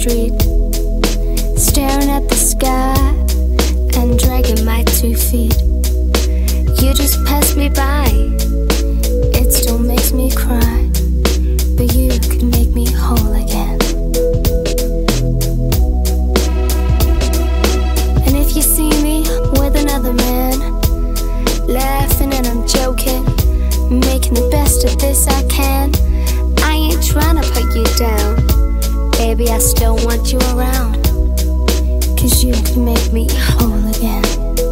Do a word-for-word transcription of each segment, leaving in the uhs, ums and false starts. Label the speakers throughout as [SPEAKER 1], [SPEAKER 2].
[SPEAKER 1] street, staring at the sky and dragging my two feet. You just passed me by, it still makes me cry, but you could make me whole again. And if you see me with another man, laughing and I'm joking, making the best of this I can, I ain't trying to put you down, baby, I still want you around, 'cause you can make me whole again.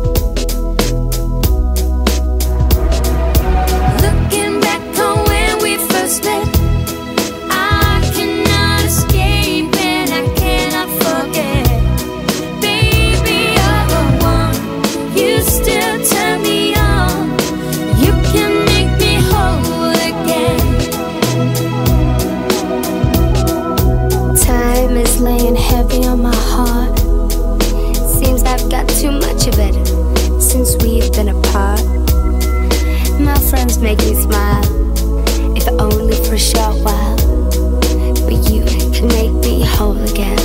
[SPEAKER 1] Looking back on when we first met, I cannot escape and I cannot forget. Baby, you're the one, you still turn me on, you can make me whole again. Time is laying heavy on my heart, seems I've got too much of it since we've been apart. My friends make me smile, if only for a short while, but you can make me whole again.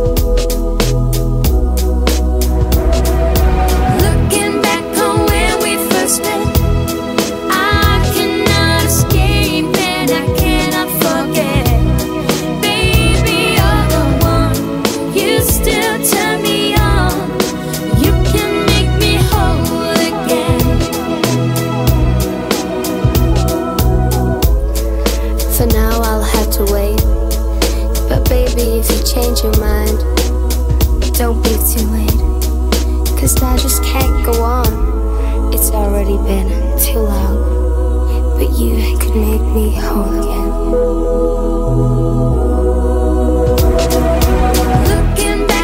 [SPEAKER 1] Looking back on when we first met, I cannot escape and I cannot forget. Baby, you're the one, you still turn me on, you can make me whole again. For now I'll have to wait, but baby, if you change your mind, don't be too late, 'cause I just can't go on, it's already been too long, but you could make me whole again. Looking back